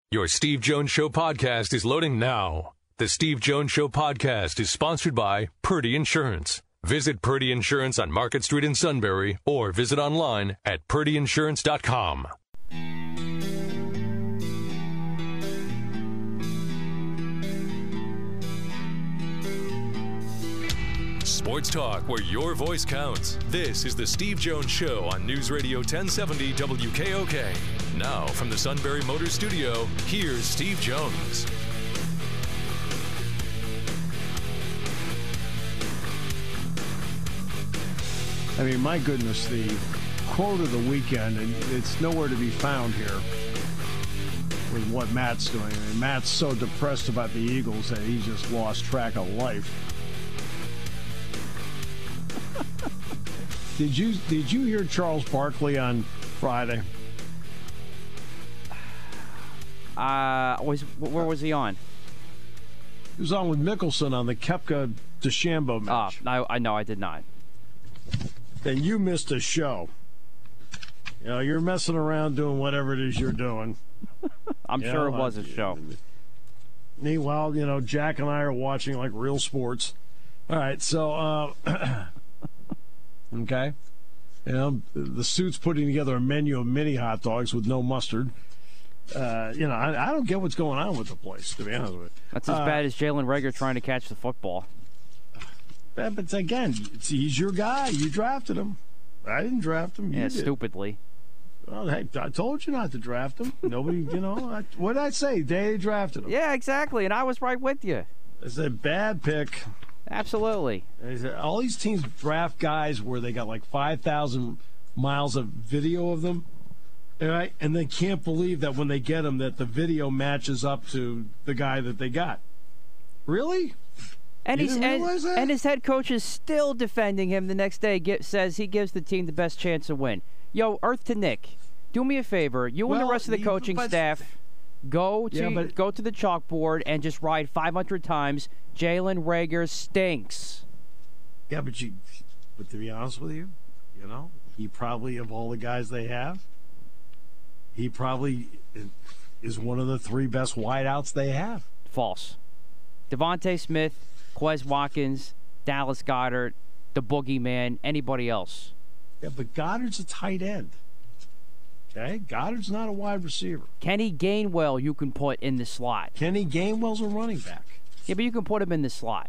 Your Steve Jones Show podcast is loading now. The Steve Jones Show podcast is sponsored by Purdy Insurance. Visit Purdy Insurance on Market Street in Sunbury or visit online at purdyinsurance.com. Sports talk where your voice counts. This is the Steve Jones Show on News Radio 1070 WKOK. Now from the Sunbury Motors Studio, here's Steve Jones. I mean, my goodness, the quote of the weekend, and it's nowhere to be found here with what Matt's doing. I mean, Matt's so depressed about the Eagles that he just lost track of life. Did you hear Charles Barkley on Friday? Where was he on? He was on with Mickelson on the Koepka DeChambeau match. No, I did not. Then you missed a show. You know, you're messing around doing whatever it is you're doing. I'm sure it was a show. Meanwhile, you know, Jack and I are watching like real sports. All right, so okay. You know, the suit's putting together a menu of mini hot dogs with no mustard. You know, I don't get what's going on with the place, to be honest with you. That's as bad as Jalen Reagor trying to catch the football. But again, he's your guy. You drafted him. I didn't draft him. You did. Stupidly. Well, hey, I told you not to draft him. Nobody, you know, what did I say? They drafted him. Yeah, exactly, and I was right with you. It's a bad pick. Absolutely. All these teams draft guys where they got like 5,000 miles of video of them, right? And they can't believe that when they get them that the video matches up to the guy that they got. Really? And his head coach is still defending him the next day. Says he gives the team the best chance to win. Yo, Earth to Nick, do me a favor. You and the rest of the coaching staff go to the chalkboard and just write 500 times. Jalen Reagor stinks. Yeah, but to be honest with you, you know, he probably, of all the guys they have, he probably is one of the three best wideouts they have. False. Devontae Smith, Quez Watkins, Dallas Goedert, the boogeyman, anybody else. Yeah, but Goddard's a tight end. Okay? Goddard's not a wide receiver. Kenny Gainwell you can put in the slot. Kenny Gainwell's a running back. Yeah, but you can put him in the slot.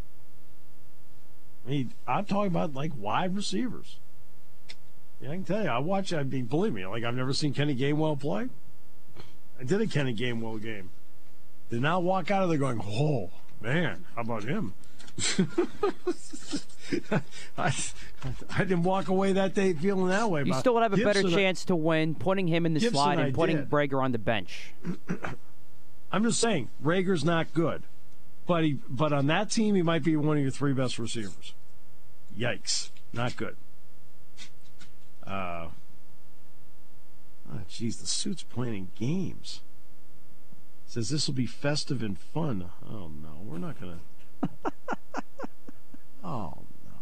I mean, I'm talking about, like, wide receivers. Yeah, I can tell you, believe me, like, I've never seen Kenny Gainwell play. I did a Kenny Gainwell game. Did not walk out of there going, oh, man, how about him? I didn't walk away that day feeling that way. You still would have a better chance to win putting him in the slot and putting Reagor on the bench. I'm just saying, Reagor's not good. But on that team, he might be one of your three best receivers. Yikes. Not good. Geez, the suit's playing games. Says this will be festive and fun. Oh, no, we're not going to. Oh, no.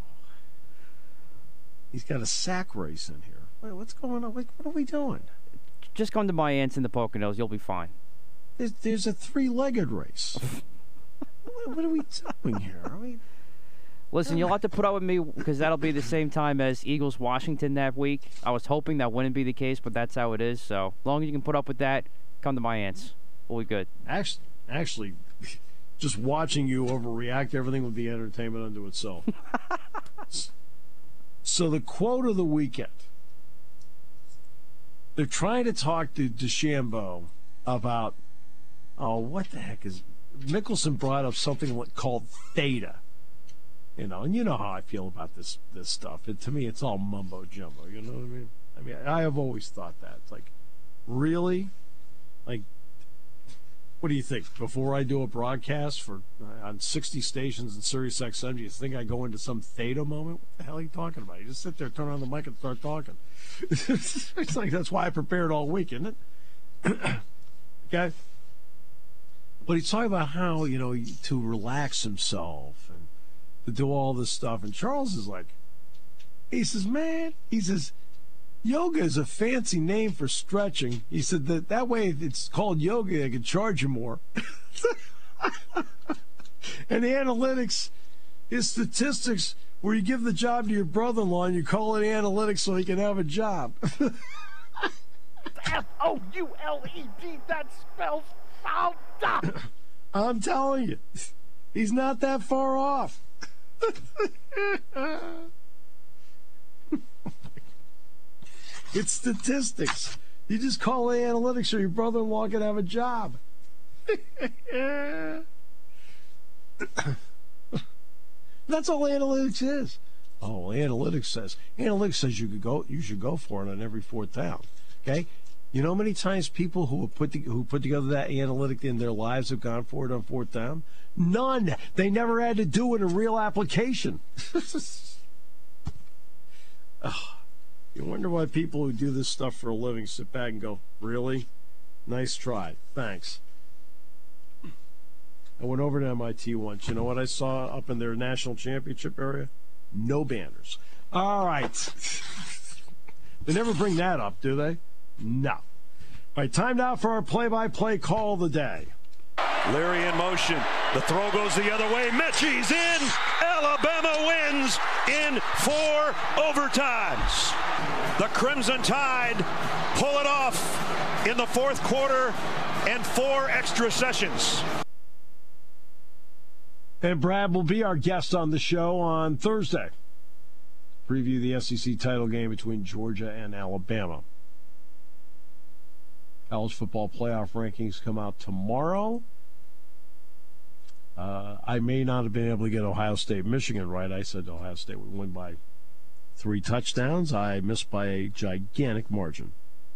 He's got a sack race in here. Wait, what's going on? What are we doing? Just come to my aunts in the Poconos. You'll be fine. There's a three-legged race. What are we doing here? Listen, you'll have to put up with me because that'll be the same time as Eagles-Washington that week. I was hoping that wouldn't be the case, but that's how it is. So as long as you can put up with that, come to my aunts. We'll be good. Actually, just watching you overreact to everything would be entertainment unto itself. So the quote of the weekend. They're trying to talk to DeChambeau about, what the heck is... Mickelson brought up something called theta. You know, and you know how I feel about this stuff. To me, it's all mumbo-jumbo, you know what I mean? I mean, I have always thought that. It's like, really? Like, what do you think? Before I do a broadcast on 60 stations in Sirius XM, do you think I go into some theta moment? What the hell are you talking about? You just sit there, turn on the mic, and start talking. It's like, that's why I prepared all week, isn't it? Okay? But he's talking about how, you know, to relax himself and to do all this stuff. And Charles is like, he says, yoga is a fancy name for stretching. He said that way if it's called yoga, they can charge you more. And the analytics is statistics where you give the job to your brother-in-law and you call it analytics so he can have a job. F-O-U-L-E-D, that spells foul. I'm telling you, he's not that far off. It's statistics. You just call it analytics so your brother-in-law can have a job. That's all analytics is. Oh, analytics says you should go for it on every fourth down. Okay, you know how many times people who put together that analytic in their lives have gone for it on fourth down? None. They never had to do it in real application. Oh, you wonder why people who do this stuff for a living sit back and go, "Really? Nice try. Thanks." I went over to MIT once. You know what I saw up in their national championship area? No banners. All right. They never bring that up, do they? No. All right, time now for our play-by-play call of the day. Leary in motion. The throw goes the other way. Mechie's in. Alabama wins in 4 overtimes. The Crimson Tide pull it off in the fourth quarter and 4 extra sessions. And Brad will be our guest on the show on Thursday. Preview the SEC title game between Georgia and Alabama. College football playoff rankings come out tomorrow. I may not have been able to get Ohio State, Michigan right. I said Ohio State would win by 3 touchdowns. I missed by a gigantic margin.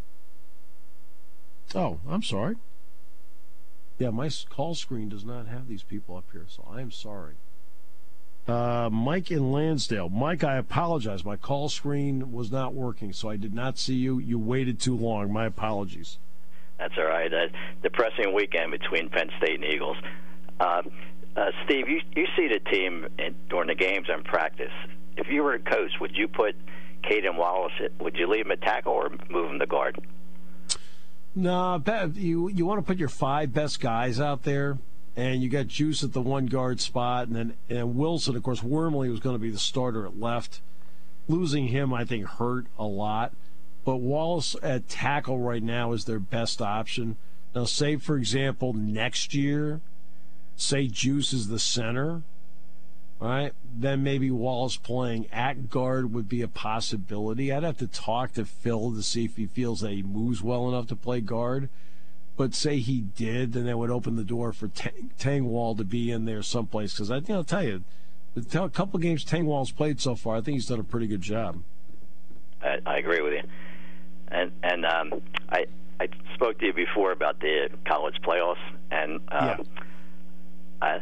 Oh, I'm sorry. Yeah, my call screen does not have these people up here, so I am sorry. Mike in Lansdale. Mike, I apologize. My call screen was not working, so I did not see you. You waited too long. My apologies. That's all right. Depressing weekend between Penn State and Eagles. Steve, you see the team during the games and practice. If you were a coach, would you put Caden Wallace, would you leave him at tackle or move him to guard? No, you want to put your 5 best guys out there, and you got Juice at the 1 guard spot, and Wilson, of course, Wormley was going to be the starter at left. Losing him, I think, hurt a lot. But Wallace at tackle right now is their best option. Now, say, for example, next year, say Juice is the center, right? Then maybe Wallace playing at guard would be a possibility. I'd have to talk to Phil to see if he feels that he moves well enough to play guard. But say he did, then that would open the door for Tangwall to be in there someplace. Because I'll tell you, a couple of games Tangwall's played so far, I think he's done a pretty good job. I agree with you. And I spoke to you before about the college playoffs, and I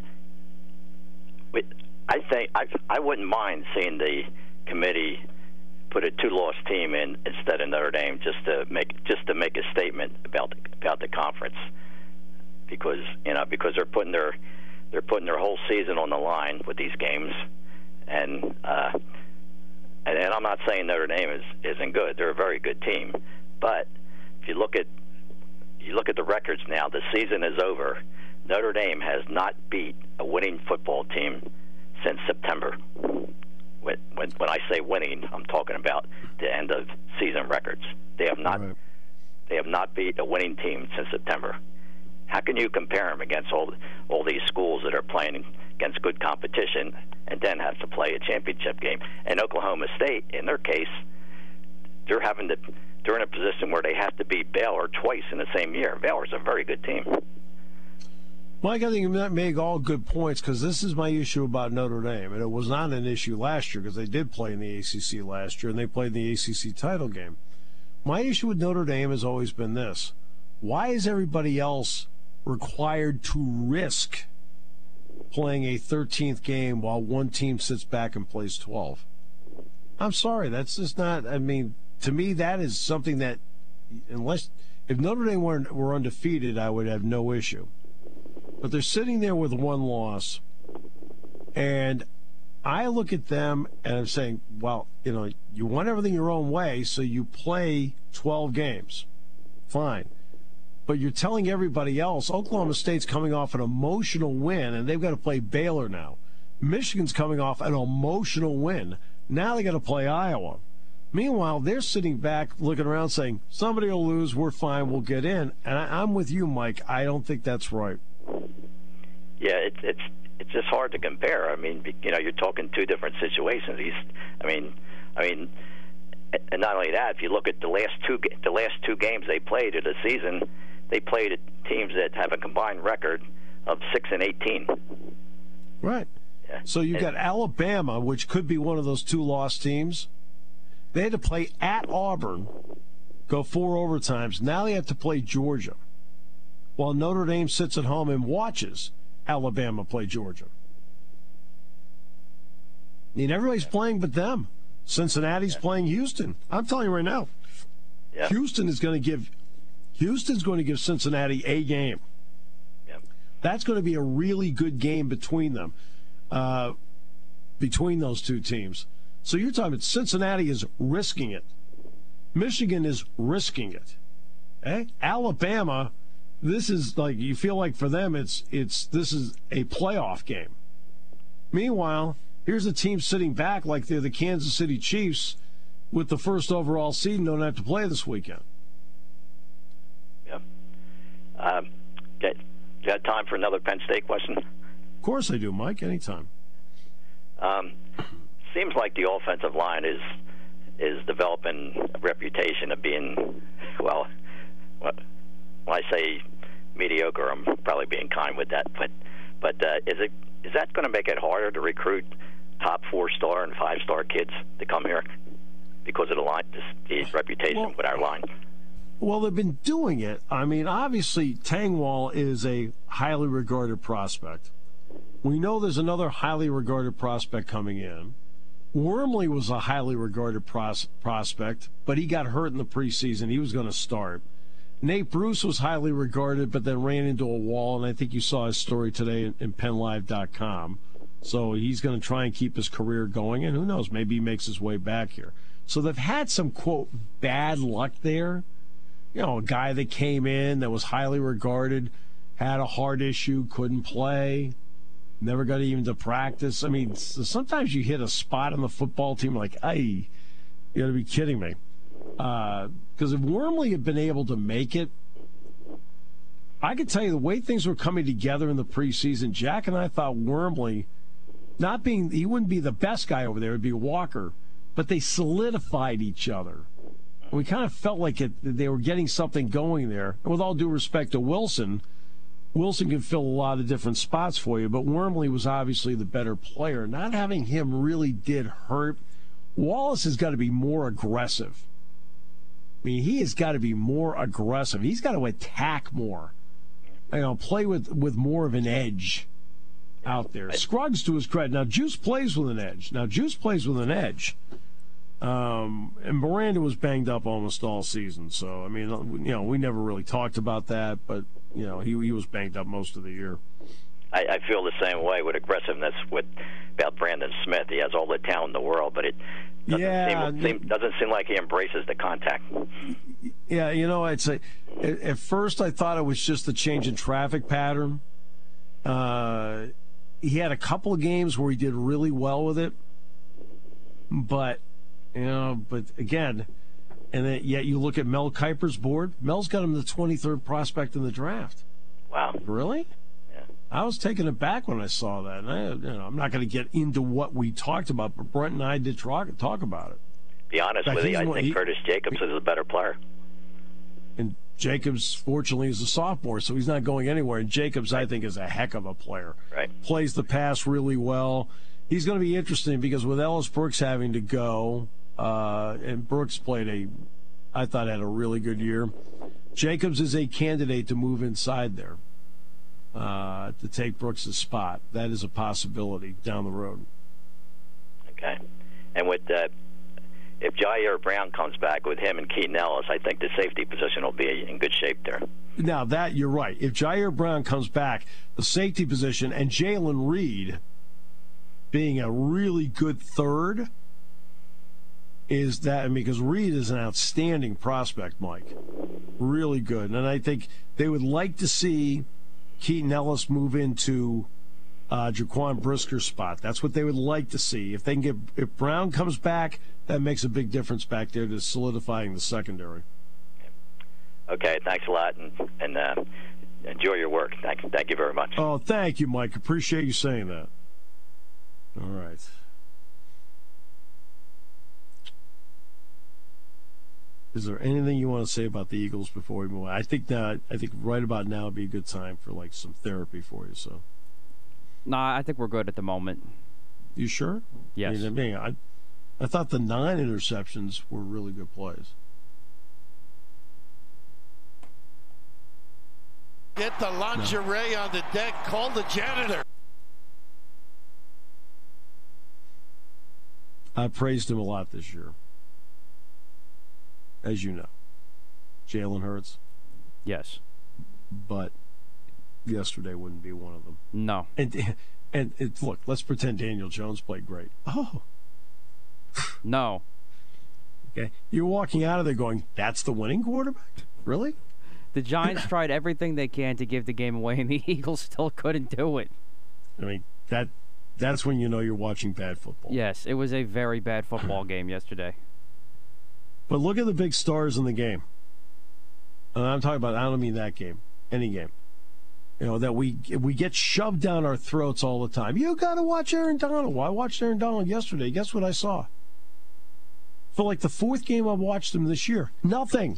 think I wouldn't mind seeing the committee put a 2-loss team in instead of Notre Dame just to make a statement about the conference, because they're putting their whole season on the line with these games, and I'm not saying Notre Dame isn't good. They're a very good team, but if you look at the records now, the season is over. Notre Dame has not beat a winning football team since September. When I say winning, I'm talking about the end of season records. They have not beat a winning team since September. How can you compare them against all these schools that are playing against good competition and then have to play a championship game? And Oklahoma State, in their case, they're in a position where they have to beat Baylor twice in the same year. Baylor's a very good team. Mike, I think you make all good points, because this is my issue about Notre Dame, and it was not an issue last year because they did play in the ACC last year and they played in the ACC title game. My issue with Notre Dame has always been this: why is everybody else required to risk playing a 13th game while one team sits back and plays 12? I'm sorry, that's just not. I mean, to me, that is something that, if Notre Dame were undefeated, I would have no issue. But they're sitting there with 1 loss, and I look at them and I'm saying, well, you want everything your own way, so you play 12 games. Fine. But you're telling everybody else, Oklahoma State's coming off an emotional win, and they've got to play Baylor now. Michigan's coming off an emotional win. Now they got to play Iowa. Meanwhile, they're sitting back looking around saying, somebody will lose, we're fine, we'll get in. And I'm with you, Mike. I don't think that's right. Yeah, it's just hard to compare. I mean, you're talking two different situations. And not only that, if you look at the last two games they played of the season, they played teams that have a combined record of 6-18. Right. Yeah. So you got Alabama, which could be one of those two lost teams. They had to play at Auburn, go 4 overtimes. Now they have to play Georgia, while Notre Dame sits at home and watches Alabama play Georgia. I mean, everybody's playing but them. Cincinnati's playing Houston. I'm telling you right now, Houston's going to give Cincinnati a game. Yeah. That's going to be a really good game between them, between those two teams. So you're talking about Cincinnati is risking it. Michigan is risking it. Okay? Alabama, this is like, you feel like for them this is a playoff game. Meanwhile, here's a team sitting back like they're the Kansas City Chiefs with the first overall seed and don't have to play this weekend. Yeah. Okay. You got time for another Penn State question? Of course I do, Mike. Anytime. Seems like the offensive line is developing a reputation of being, well, when I say mediocre, I'm probably being kind with that. But is that going to make it harder to recruit top 4-star and 5-star kids to come here because of the line, this reputation with our line? Well, they've been doing it. I mean, obviously, Tangwall is a highly regarded prospect. We know there's another highly regarded prospect coming in. Wormley was a highly regarded prospect, but he got hurt in the preseason. He was going to start. Nate Bruce was highly regarded, but then ran into a wall, and I think you saw his story today in PennLive.com. So he's going to try and keep his career going, and who knows, maybe he makes his way back here. So they've had some, quote, bad luck there. A guy that came in that was highly regarded, had a heart issue, couldn't play, never got even to practice. I mean, sometimes you hit a spot on the football team like, you got to be kidding me. Because if Wormley had been able to make it, I could tell you the way things were coming together in the preseason, Jack and I thought Wormley, he wouldn't be the best guy over there, it would be Walker, but they solidified each other. We kind of felt like they were getting something going there. And with all due respect to Wilson can fill a lot of different spots for you, but Wormley was obviously the better player. Not having him really did hurt. Wallace has got to be more aggressive. I mean, he has got to be more aggressive. He's got to attack more. Play with more of an edge out there. Scruggs, to his credit. Now, Juice plays with an edge. And Miranda was banged up almost all season. So, I mean, we never really talked about that, but, he was banged up most of the year. I feel the same way with aggressiveness about Brandon Smith. He has all the talent in the world, but it doesn't seem like he embraces the contact. Yeah, at first I thought it was just a change in traffic pattern. He had a couple of games where he did really well with it, but again, and then, yet you look at Mel Kiper's board. Mel's got him the 23rd prospect in the draft. Wow. Really? Yeah. I was taken aback when I saw that. And I'm not going to get into what we talked about, but Brent and I did talk about it. Be honest with you, I think Curtis Jacobs is a better player. And Jacobs, fortunately, is a sophomore, so he's not going anywhere. And Jacobs, I think, is a heck of a player. Right. Plays the pass really well. He's going to be interesting because with Ellis Brooks having to go, and Brooks I thought had a really good year. Jacobs is a candidate to move inside there to take Brooks' spot. That is a possibility down the road. Okay. And with if Jair Brown comes back with him and Keaton Ellis, I think the safety position will be in good shape there. Now, that you're right. If Jair Brown comes back, the safety position, and Jalen Reed being a really good third is that, because Reed is an outstanding prospect, Mike. Really good. And I think they would like to see Keaton Ellis move into Jaquan Brisker's spot. That's what they would like to see. If Brown comes back, that makes a big difference back there to solidifying the secondary. Okay, thanks a lot, and enjoy your work. Thank you very much. Oh, thank you, Mike. Appreciate you saying that. All right. Is there anything you want to say about the Eagles before we move on? I think right about now would be a good time for some therapy for you. So. Nah, I think we're good at the moment. You sure? Yes. I thought the 9 interceptions were really good plays. Get the lingerie on the deck. Call the janitor. I praised him a lot this year. As you know. Jalen Hurts. Yes. But yesterday wouldn't be one of them. No. And look, let's pretend Daniel Jones played great. Oh. No. Okay. You're walking out of there going, that's the winning quarterback? Really? The Giants tried everything they can to give the game away, and the Eagles still couldn't do it. I mean, that's when you know you're watching bad football. Yes, it was a very bad football game yesterday. But look at the big stars in the game. And I'm talking about, I don't mean that game, any game. That we get shoved down our throats all the time. You got to watch Aaron Donald. Well, I watched Aaron Donald yesterday. Guess what I saw? For like the 4th game I've watched him this year. Nothing.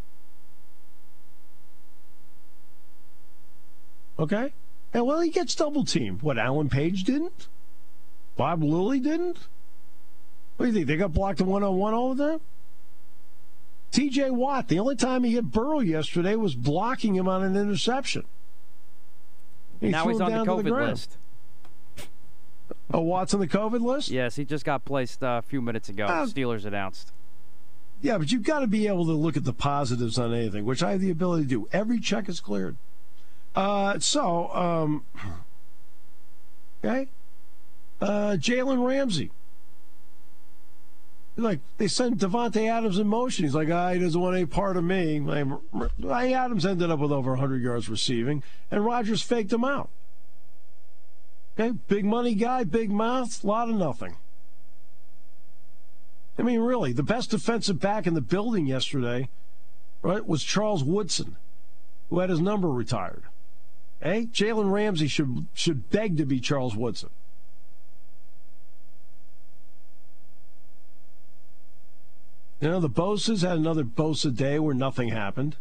Okay? And well, he gets double-teamed. What, Alan Page didn't? Bob Lilly didn't? What do you think? They got blocked in one-on-one all the time? T.J. Watt, the only time he hit Burrow yesterday was blocking him on an interception. Now he's on the COVID list. Oh, Watt's on the COVID list? Yes, he just got placed a few minutes ago. Steelers announced. Yeah, but you've got to be able to look at the positives on anything, which I have the ability to do. Every check is cleared. Okay. Jalen Ramsey. Like, they sent Devontae Adams in motion. He's like, he doesn't want any part of me. Adams ended up with over 100 yards receiving, and Rodgers faked him out. Okay, big money guy, big mouth, a lot of nothing. I mean, really, the best defensive back in the building yesterday, right, was Charles Woodson, who had his number retired. Hey, Jalen Ramsey should beg to be Charles Woodson. The Bosa's had another Bosa day where nothing happened.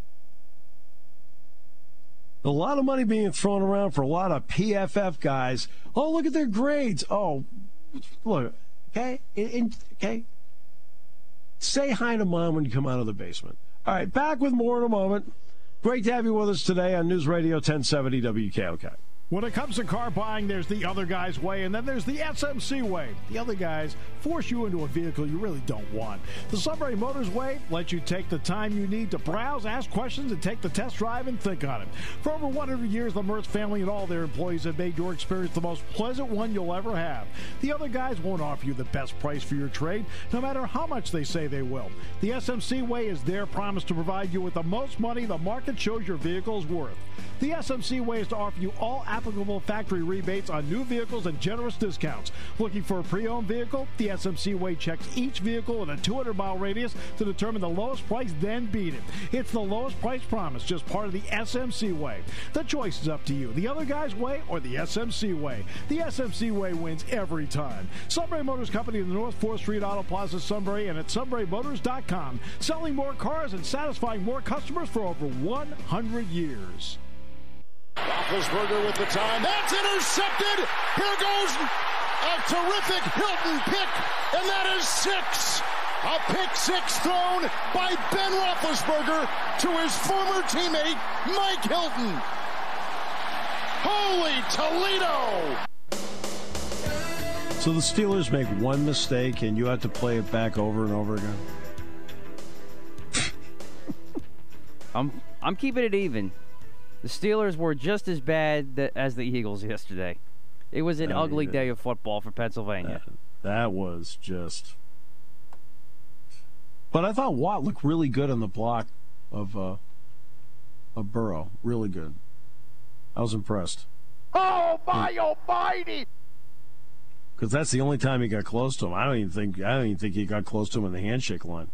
A lot of money being thrown around for a lot of PFF guys. Oh, look at their grades. Oh, look, okay? Okay? Say hi to Mom when you come out of the basement. All right, back with more in a moment. Great to have you with us today on News Radio 1070 WKOK. When it comes to car buying, there's the other guy's way, and then there's the SMC way. The other guys force you into a vehicle you really don't want. The Sunbury Motors way lets you take the time you need to browse, ask questions, and take the test drive and think on it. For over 100 years, the Mertz family and all their employees have made your experience the most pleasant one you'll ever have. The other guys won't offer you the best price for your trade, no matter how much they say they will. The SMC way is their promise to provide you with the most money the market shows your vehicle is worth. The SMC way is to offer you all applicable factory rebates on new vehicles and generous discounts. Looking for a pre-owned vehicle? The SMC way checks each vehicle in a 200-mile radius to determine the lowest price, then beat it. It's the lowest price promise, just part of the SMC way. The choice is up to you, the other guy's way or the SMC way. The SMC way wins every time. Sunbury Motors Company in the North 4th Street Auto Plaza, Sunbury, and at sunburymotors.com. Selling more cars and satisfying more customers for over 100 years. Roethlisberger with the time. That's intercepted. Here goes a terrific Hilton pick, and that is 6. A pick 6 thrown by Ben Roethlisberger to his former teammate, Mike Hilton. Holy Toledo! So the Steelers make one mistake, and you have to play it back over and over again? I'm keeping it even. The Steelers were just as bad as the Eagles yesterday. It was an ugly day of football for Pennsylvania. That was just... But I thought Watt looked really good on the block of Burrow. Really good. I was impressed. Oh, my almighty! Because that's the only time he got close to him. I don't even think he got close to him in the handshake line.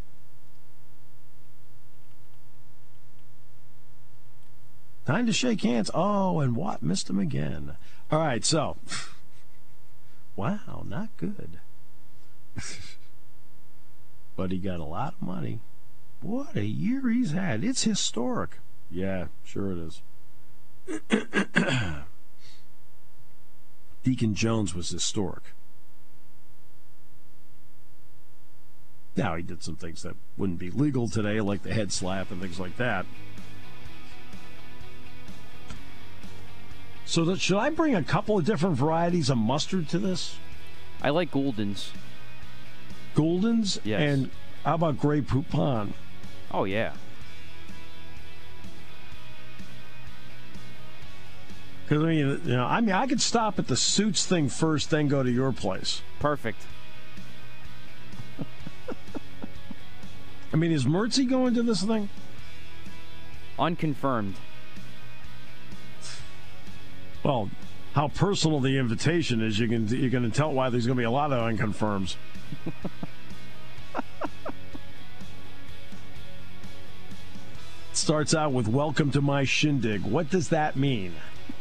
Time to shake hands. Oh, and Watt missed him again. All right, so. Wow, not good. But he got a lot of money. What a year he's had. It's historic. Yeah, sure it is. Deacon Jones was historic. Now, he did some things that wouldn't be legal today, like the head slap and things like that. So should I bring a couple of different varieties of mustard to this? I like Gouldens. Gouldens? Yes. And how about Grey Poupon? Oh, yeah. Because, I could stop at the suits thing first, then go to your place. Perfect. Is Mertzy going to this thing? Unconfirmed. Well, how personal the invitation is, you're going to tell why there's going to be a lot of unconfirms. Starts out with "Welcome to my shindig." What does that mean?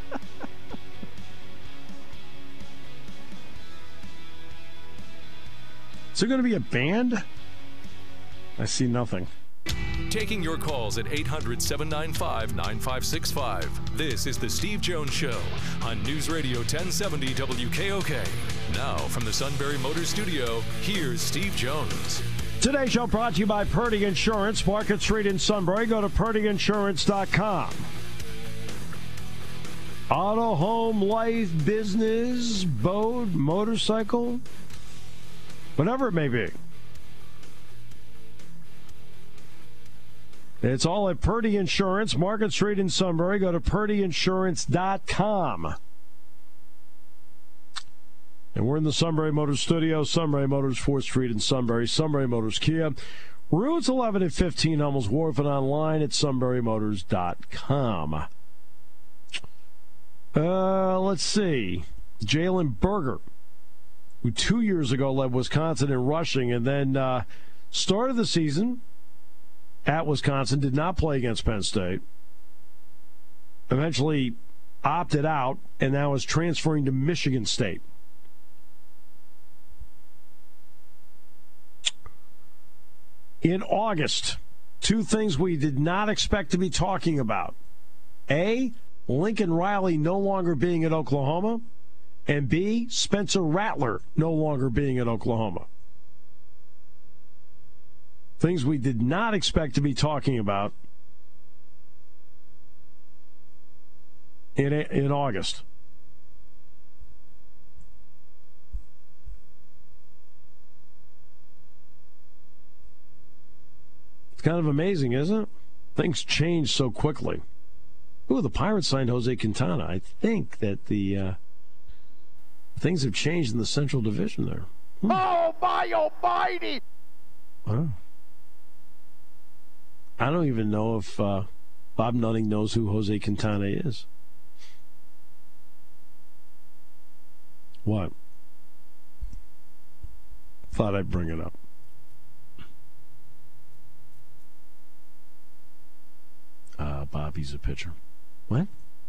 Is there going to be a band? I see nothing. Taking your calls at 800-795-9565. This is the Steve Jones Show on News Radio 1070 WKOK. Now, from the Sunbury Motors Studio, here's Steve Jones. Today's show brought to you by Purdy Insurance, Market Street in Sunbury. Go to PurdyInsurance.com. Auto, home, life, business, boat, motorcycle, whatever it may be. It's all at Purdy Insurance, Market Street in Sunbury. Go to PurdyInsurance.com. And we're in the Sunbury Motors Studio. Sunbury Motors, 4th Street in Sunbury. Sunbury Motors Kia. Routes 11 and 15, Hummels Wharf, and online at SunburyMotors.com. Let's see. Jalen Berger, who 2 years ago led Wisconsin in rushing and then started the season at Wisconsin, did not play against Penn State, eventually opted out, and now is transferring to Michigan State. In August, two things we did not expect to be talking about. A, Lincoln Riley no longer being at Oklahoma, and B, Spencer Rattler no longer being at Oklahoma. Things we did not expect to be talking about in August. It's kind of amazing, isn't it? Things change so quickly. Ooh, the Pirates signed Jose Quintana. I think that the things have changed in the Central Division there. Oh, my almighty! Wow. I don't even know if Bob Nutting knows who Jose Quintana is. What? Thought I'd bring it up. Bobby's a pitcher. What?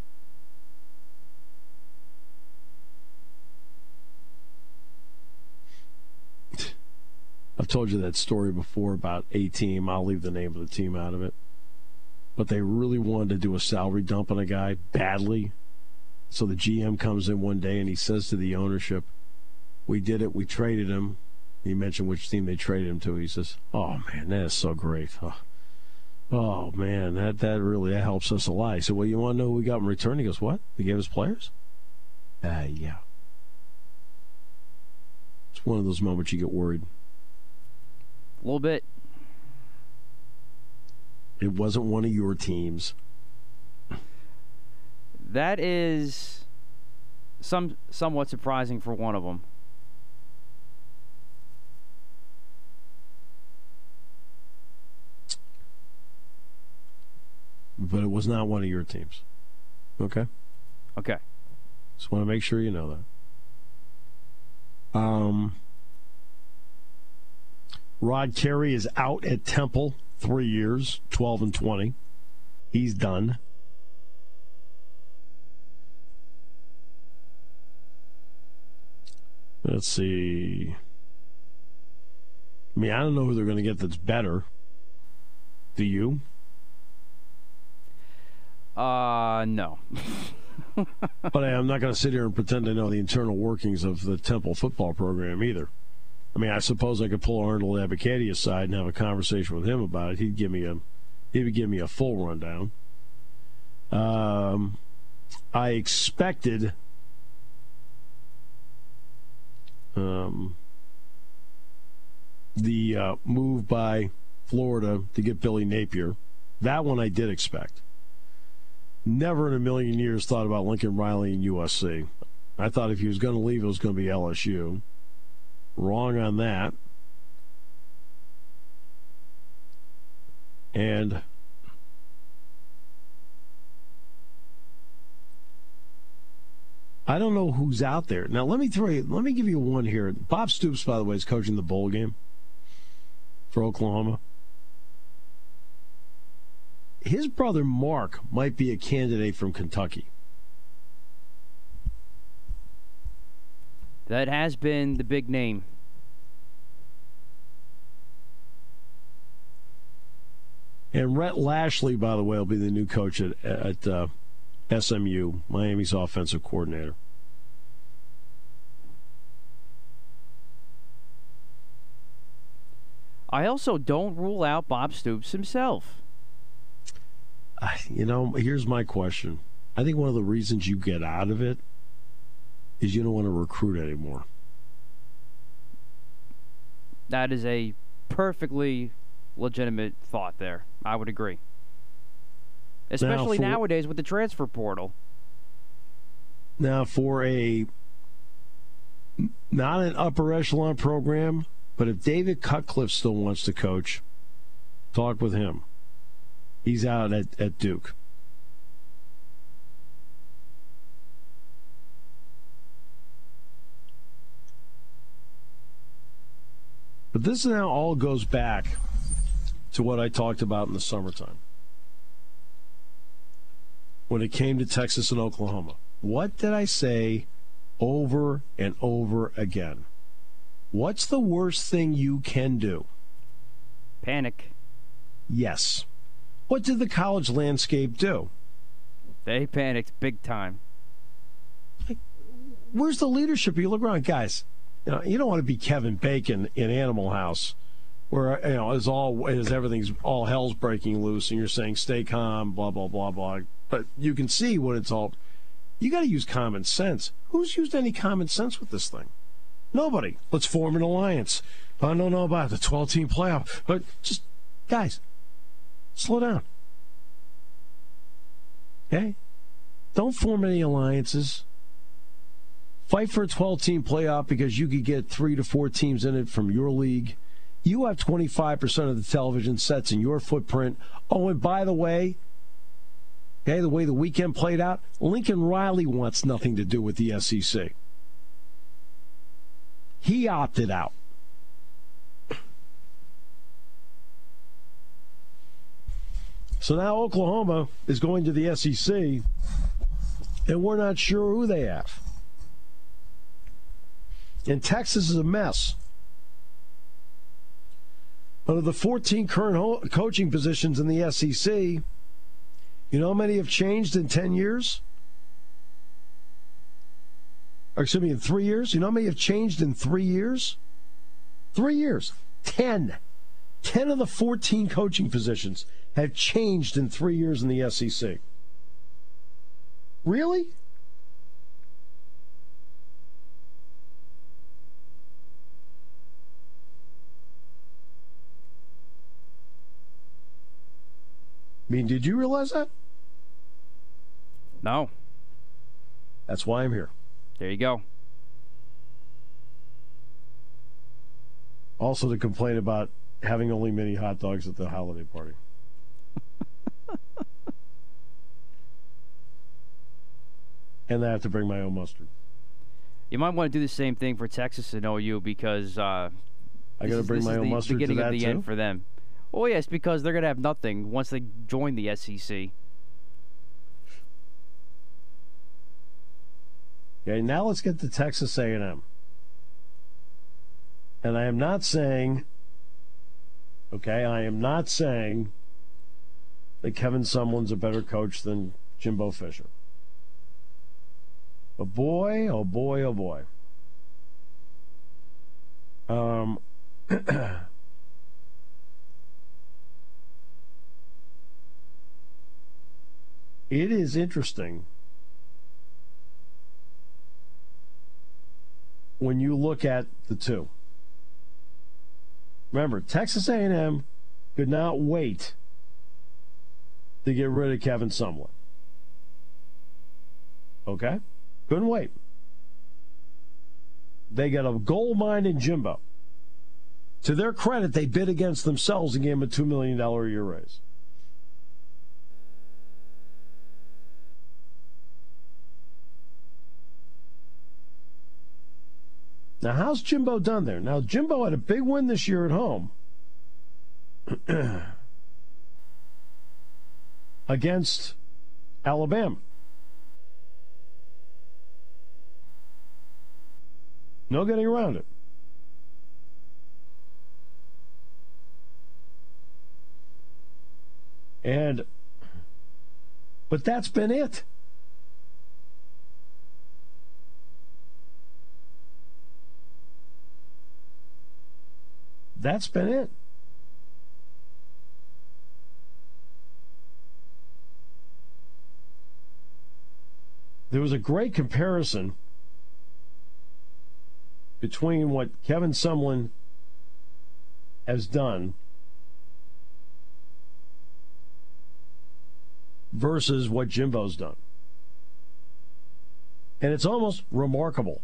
I've told you that story before about a team. I'll leave the name of the team out of it. But they really wanted to do a salary dump on a guy badly. So the GM comes in one day and he says to the ownership, "We did it. We traded him." He mentioned which team they traded him to. He says, "Oh, man, that is so great. Oh man, that really helps us a lot." He said, "Well, you want to know who we got in return?" He goes, "What? They gave us players?" Yeah. It's one of those moments you get worried. A little bit. It wasn't one of your teams. That is somewhat surprising for one of them. But it was not one of your teams. Okay? Okay. Just want to make sure you know that. Rod Carey is out at Temple, 3 years, 12-20. He's done. Let's see. I mean, I don't know who they're going to get that's better. Do you? No. But I'm not going to sit here and pretend I know the internal workings of the Temple football program either. I mean, I suppose I could pull Arnold Abacati aside and have a conversation with him about it. He would give me a full rundown. I expected the move by Florida to get Billy Napier. That one I did expect. Never in a million years thought about Lincoln Riley and USC. I thought if he was going to leave, it was going to be LSU. Wrong on that. And I don't know who's out there. Now, let me give you one here. Bob Stoops, by the way, is coaching the bowl game for Oklahoma. His brother Mark might be a candidate from Kentucky. That has been the big name. And Rhett Lashley, by the way, will be the new coach at SMU, Miami's offensive coordinator. I also don't rule out Bob Stoops himself. You know, here's my question. I think one of the reasons you get out of it is you don't want to recruit anymore. That is a perfectly legitimate thought there. I would agree. Especially nowadays with the transfer portal. Now, for not an upper echelon program, but if David Cutcliffe still wants to coach, talk with him. He's out at Duke. But this now all goes back to what I talked about in the summertime when it came to Texas and Oklahoma. What did I say over and over again? What's the worst thing you can do? Panic. Yes. What did the college landscape do? They panicked big time. Where's the leadership? You look around, guys. You don't want to be Kevin Bacon in Animal House, where as everything's all hell's breaking loose, and you're saying stay calm, blah blah blah blah. But you can see when it's all. You got to use common sense. Who's used any common sense with this thing? Nobody. Let's form an alliance. I don't know about the 12-team playoff, but just guys, slow down. Okay? Don't form any alliances. Fight for a 12-team playoff because you could get 3 to 4 teams in it from your league. You have 25% of the television sets in your footprint. Oh, and by the way, okay, the way the weekend played out, Lincoln Riley wants nothing to do with the SEC. He opted out. So now Oklahoma is going to the SEC, and we're not sure who they have. And Texas is a mess. Out of the 14 current coaching positions in the SEC, you know how many have changed in 10 years? Or excuse me, in 3 years? You know how many have changed in 3 years? 3 years. 10. 10 of the 14 coaching positions have changed in 3 years in the SEC. Really? I mean, did you realize that? No. That's why I'm here. There you go. Also to complain about having only mini hot dogs at the holiday party. And I have to bring my own mustard. You might want to do the same thing for Texas and OU because I got to bring my own mustard to that too? Beginning of the end for them. Oh, yes, because they're going to have nothing once they join the SEC. Okay, now let's get to Texas A&M. And I am not saying that Kevin Sumlin's a better coach than Jimbo Fisher. But boy, oh boy, oh boy. It is interesting when you look at the two. Remember, Texas A&M could not wait to get rid of Kevin Sumlin. Okay? Couldn't wait. They got a gold mine in Jimbo. To their credit, they bid against themselves and gave him a $2 million a year raise. Now, how's Jimbo done there? Now, Jimbo had a big win this year at home against Alabama. No getting around it. But that's been it. That's been it. There was a great comparison between what Kevin Sumlin has done versus what Jimbo's done. And it's almost remarkable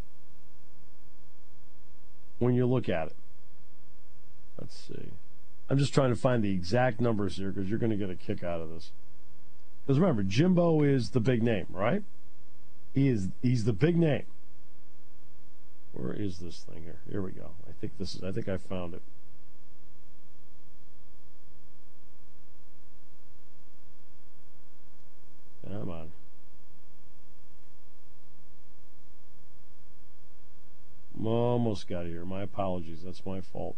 when you look at it. Let's see. I'm just trying to find the exact numbers here because you're going to get a kick out of this. Because remember, Jimbo is the big name, right? He's the big name. Where is this thing here? Here we go. I think I found it. Come on. Almost got it here. My apologies. That's my fault.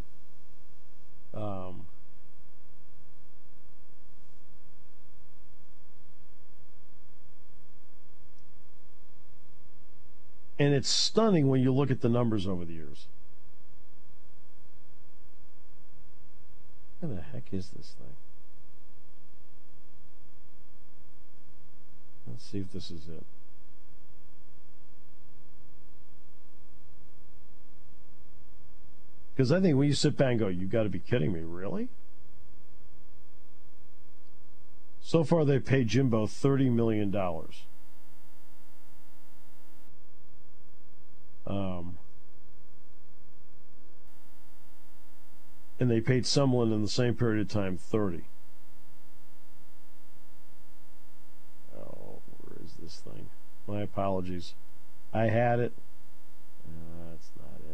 And it's stunning when you look at the numbers over the years. What the heck is this thing? Let's see if this is it. Because I think when you sit back and go, you've got to be kidding me, really? So far, they paid Jimbo $30 million. And they paid Sumlin in the same period of time $30. Oh, where is this thing? My apologies. I had it. That's not it.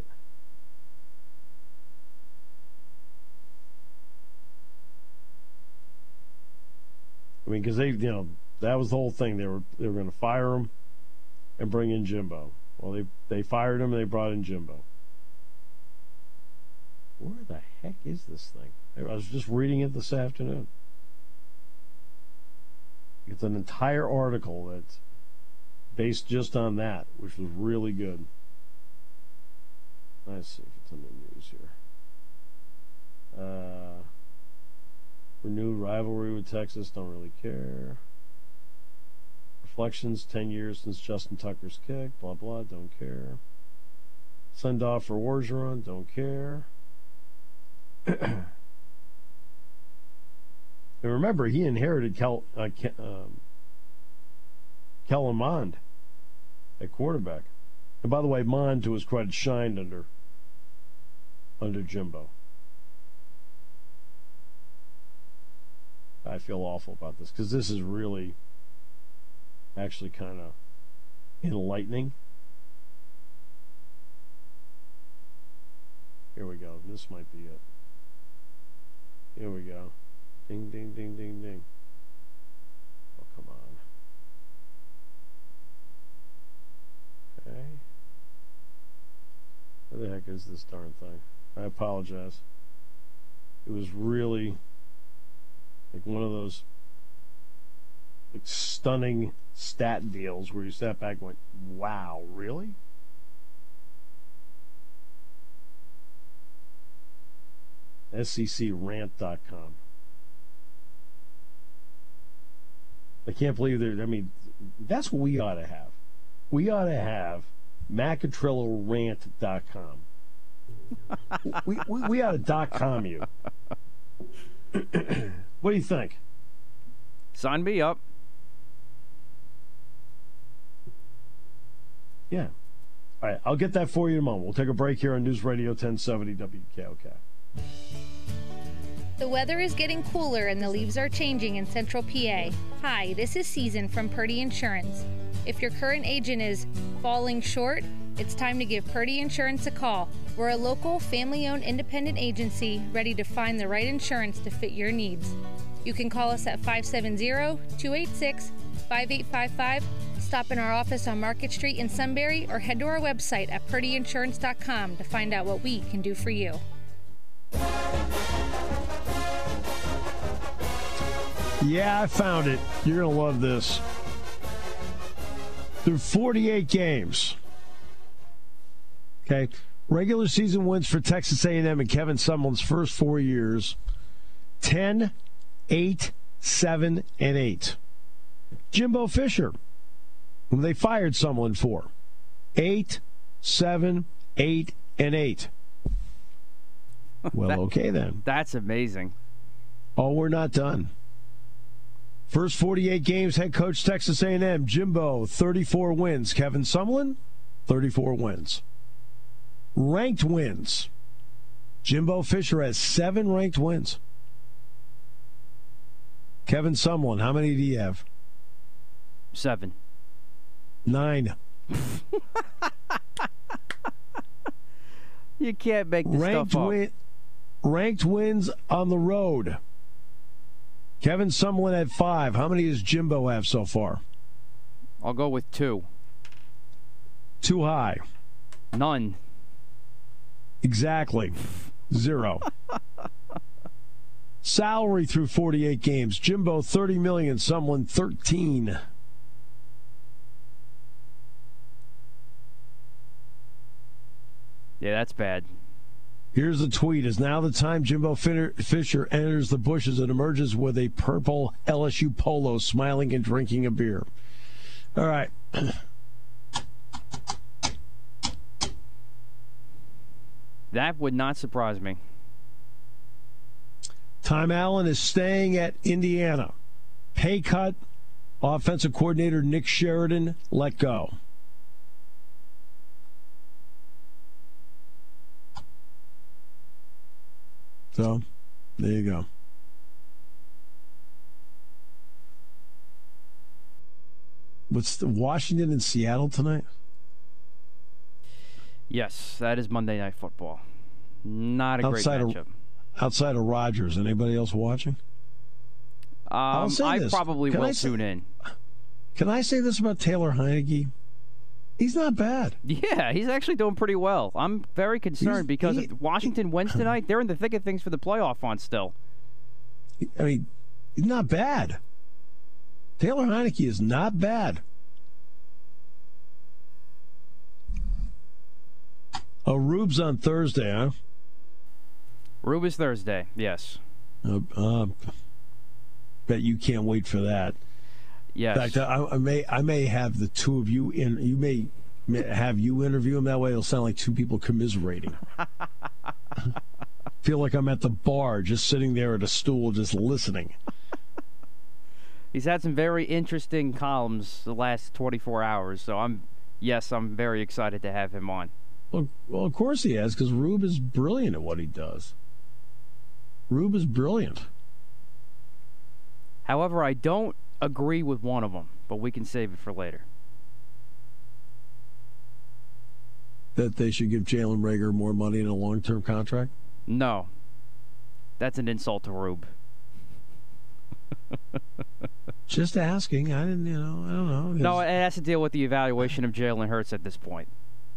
I mean, because that was the whole thing. They were going to fire him and bring in Jimbo. Well, they fired him and they brought in Jimbo. Where the heck is this thing? I was just reading it this afternoon. It's an entire article that's based just on that, which was really good. Let's see if it's in the news here. Renewed rivalry with Texas, don't really care. Reflections, 10 years since Justin Tucker's kick, blah, blah, don't care. Send off for Orgeron, don't care. And remember, he inherited Kellen Mond at quarterback. And by the way, Mon, to his credit, shined under Jimbo. I feel awful about this because this is really actually kind of enlightening. Here we go. This might be it. Here we go. Ding, ding, ding, ding, ding. Oh, come on. Okay. Where the heck is this darn thing? I apologize. It was really like one of those like stunning stat deals where you sat back and went, wow, really? SECrant.com. I can't believe that's what we ought to have. We ought to have MacAtrilloRant.com. we ought to .com you. What do you think? Sign me up. Yeah. All right, I'll get that for you in a moment. We'll take a break here on News Radio 1070 WKOK. The weather is getting cooler and the leaves are changing in Central PA. Hi, this is Susan from Purdy Insurance. If your current agent is falling short, it's time to give Purdy Insurance a call. We're a local, family-owned independent agency ready to find the right insurance to fit your needs. You can call us at 570-286-5855, stop in our office on Market Street in Sunbury, or head to our website at purdyinsurance.com to find out what we can do for you. Yeah, I found it. You're going to love this. Through 48 games. Okay. Regular season wins for Texas A&M and Kevin Sumlin's first 4 years. 10, 8, 7, and 8. Jimbo Fisher, whom they fired Sumlin for. 8, 7, 8, and 8. Well, okay then. That's amazing. Oh, we're not done. First 48 games, head coach Texas A&M, Jimbo, 34 wins. Kevin Sumlin, 34 wins. Ranked wins. Jimbo Fisher has 7 ranked wins. Kevin Sumlin, how many do you have? 7. 9. You can't make this stuff up. Ranked wins on the road. Kevin Sumlin had 5. How many does Jimbo have so far? I'll go with 2. Too high. None. Exactly. 0. Salary through 48 games. Jimbo, $30 million. Sumlin, $13. Yeah, that's bad. Here's the tweet. Is now the time Jimbo Fisher enters the bushes and emerges with a purple LSU polo, smiling and drinking a beer. All right. That would not surprise me. Tom Allen is staying at Indiana. Pay cut. Offensive coordinator Nick Sheridan let go. So, there you go. What's the Washington and Seattle tonight? Yes, that is Monday Night Football. Not a great matchup. Outside of Rodgers, anybody else watching? I probably will tune in. Can I say this about Taylor Heineke? He's not bad. Yeah, he's actually doing pretty well. I'm very concerned because if Washington wins tonight, they're in the thick of things for the playoff hunt still. I mean, he's not bad. Taylor Heineke is not bad. Oh, Rube's on Thursday, huh? Rube is Thursday, yes. Bet you can't wait for that. Yes. In fact, I may have the two of you in. You may have you interview him. That way, it'll sound like two people commiserating. Feel like I'm at the bar, just sitting there at a stool, just listening. He's had some very interesting columns the last 24 hours, so I'm yes, I'm very excited to have him on. Well, of course he has, because Rube is brilliant at what he does. Rube is brilliant. However, I don't agree with one of them, but we can save it for later. That they should give Jalen Reagor more money in a long-term contract? No. That's an insult to Rube. Just asking. I don't know. No, it has to deal with the evaluation of Jalen Hurts at this point.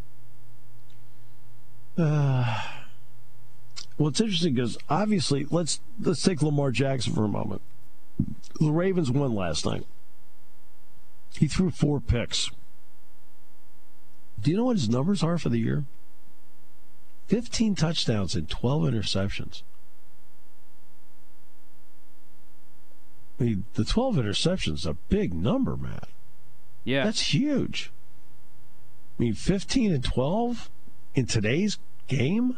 Well, it's interesting because obviously, let's take Lamar Jackson for a moment. The Ravens won last night. He threw 4 picks. Do you know what his numbers are for the year? 15 touchdowns and 12 interceptions. I mean, the 12 interceptions is a big number, Matt. Yeah. That's huge. I mean, 15 and 12 in today's game?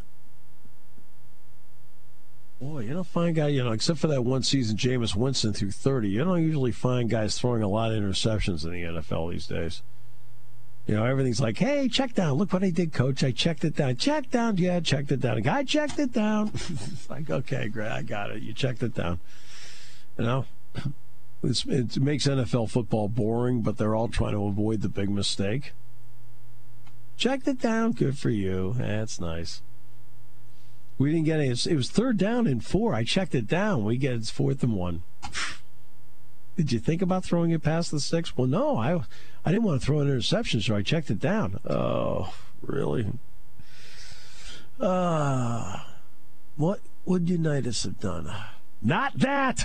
Boy, you don't find guys, except for that one season, Jameis Winston threw 30, you don't usually find guys throwing a lot of interceptions in the NFL these days. Everything's like, hey, check down. Look what I did, coach. I checked it down. Check down. Yeah, checked it down. I checked it down. It's like, okay, great. I got it. You checked it down. It makes NFL football boring, but they're all trying to avoid the big mistake. Checked it down. Good for you. That's nice. We didn't get it. It was 3rd down and 4. I checked it down. We get it's 4th and 1. Did you think about throwing it past the 6? Well, no. I didn't want to throw an interception, so I checked it down. Oh, really? What would Unitas have done? Not that!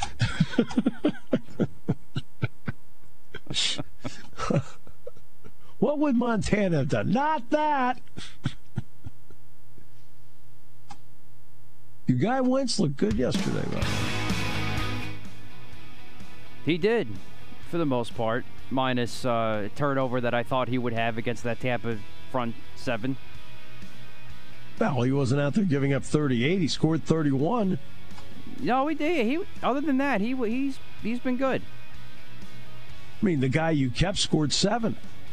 What would Montana have done? Not that! Your guy Wentz looked good yesterday, though. He did, for the most part, minus a turnover that I thought he would have against that Tampa front 7. Well, he wasn't out there giving up 38. He scored 31. No, he did. Other than that, he's been good. I mean, the guy you kept scored 7.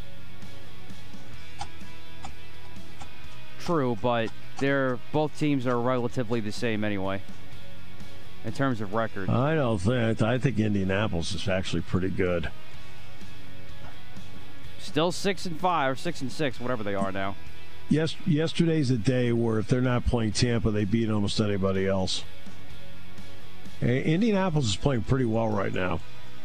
True, but both teams are relatively the same anyway, in terms of record. I think Indianapolis is actually pretty good. Still 6-5 or 6-6, whatever they are now. Yesterday's a day where if they're not playing Tampa, they beat almost anybody else. Indianapolis is playing pretty well right now.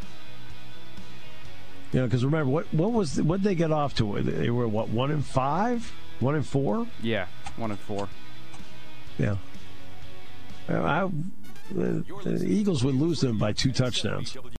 Because remember, what did they get off to? They were 1-5, 1-4. Yeah, 1-4. Yeah. The Eagles would lose them by 2 touchdowns.